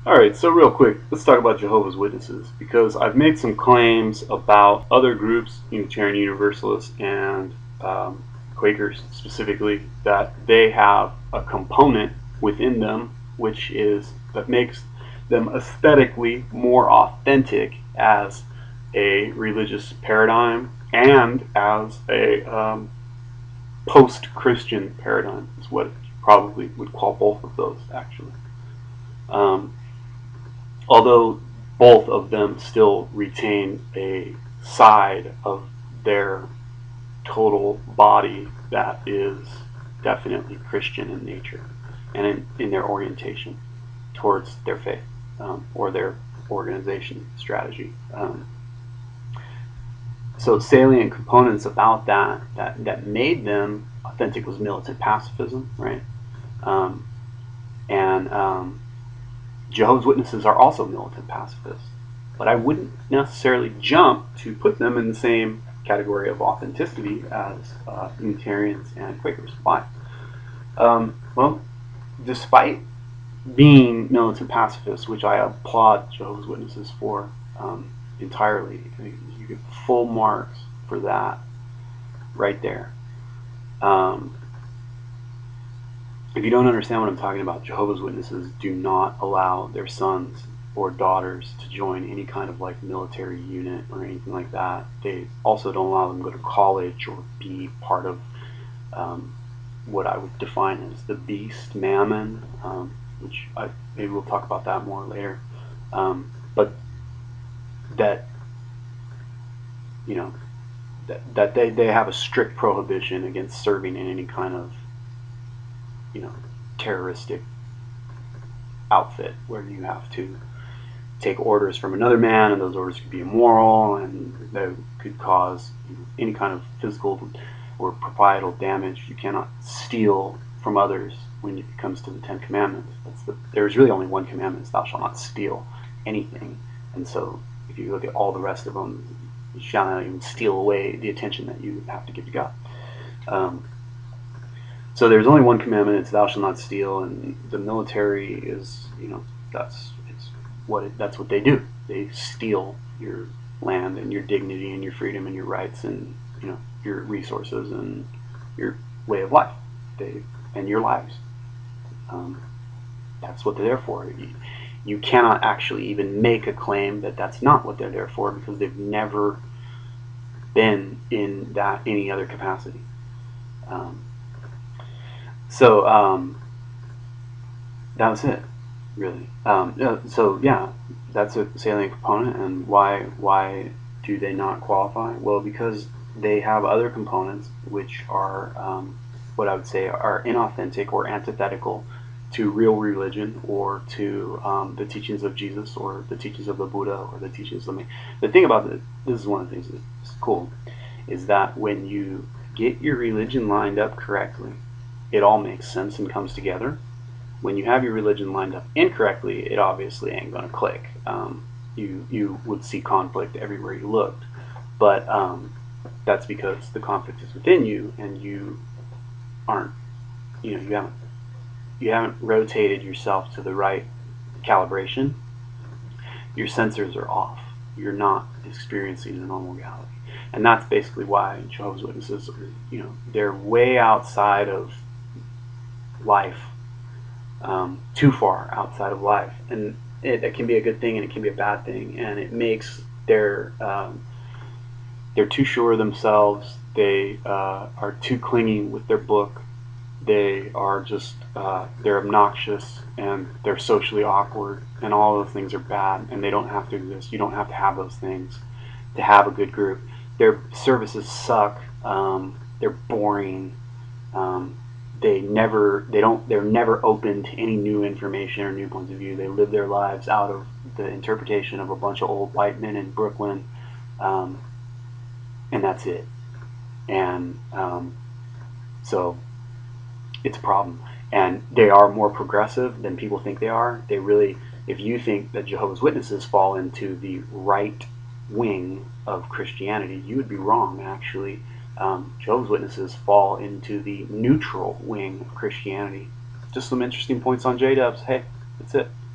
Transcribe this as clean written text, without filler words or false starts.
Alright, so real quick, let's talk about Jehovah's Witnesses, because I've made some claims about other groups, Unitarian Universalists and Quakers specifically, that they have a component within them that makes them aesthetically more authentic as a religious paradigm and as a post-Christian paradigm, is what you probably would call both of those, actually. Although both of them still retain a side of their total body that is definitely Christian in nature and in their orientation towards their faith or their organization strategy. So salient components about that made them authentic was militant pacifism, right? Jehovah's Witnesses are also militant pacifists, but I wouldn't necessarily jump to put them in the same category of authenticity as Unitarians and Quakers. Why? Well, despite being militant pacifists, which I applaud Jehovah's Witnesses for entirely, you get full marks for that right there. If you don't understand what I'm talking about, Jehovah's Witnesses do not allow their sons or daughters to join any kind of like military unit or anything like that. They also don't allow them to go to college or be part of what I would define as the beast, Mammon, which maybe we'll talk about that more later. But that, you know, that they have a strict prohibition against serving in any kind of, you know, terroristic outfit where you have to take orders from another man, and those orders could be immoral and they could cause any kind of physical or proprietal damage. You cannot steal from others when it comes to the Ten Commandments. There's really only one commandment: is thou shalt not steal anything. And so if you look at all the rest of them, you shall not even steal away the attention that you have to give to God. So there's only one commandment: it's thou shalt not steal. And the military is, you know, that's what they do. They steal your land and your dignity and your freedom and your rights and, you know, your resources and your way of life, and your lives. That's what they're there for. You cannot actually even make a claim that that's not what they're there for, because they've never been in any other capacity. So that was it, really. So yeah, that's a salient component. And why do they not qualify? Well, because they have other components which are what I would say are inauthentic or antithetical to real religion, or to the teachings of Jesus, or the teachings of the Buddha, or the teachings of the thing about this is one of the things that's cool, is that when you get your religion lined up correctly, it all makes sense and comes together. When you have your religion lined up incorrectly, it obviously ain't going to click. You would see conflict everywhere you looked, but that's because the conflict is within you, and you aren't, you know, you haven't rotated yourself to the right calibration. Your sensors are off. You're not experiencing a normal reality. And that's basically why Jehovah's Witnesses, you know, they're way outside of life, too far outside of life. And it can be a good thing and it can be a bad thing. And it makes they're too sure of themselves. They are too clingy with their book. They are just they're obnoxious, and they're socially awkward, and all those things are bad, and they don't have to exist. You don't have to have those things to have a good group. Their services suck. They're boring. They're never open to any new information or new points of view. They live their lives out of the interpretation of a bunch of old white men in Brooklyn, and that's it. And so it's a problem. And they are more progressive than people think they are. They really, if you think that Jehovah's Witnesses fall into the right wing of Christianity, you would be wrong, actually. Jehovah's Witnesses fall into the neutral wing of Christianity. Just some interesting points on J-dubs. Hey, that's it.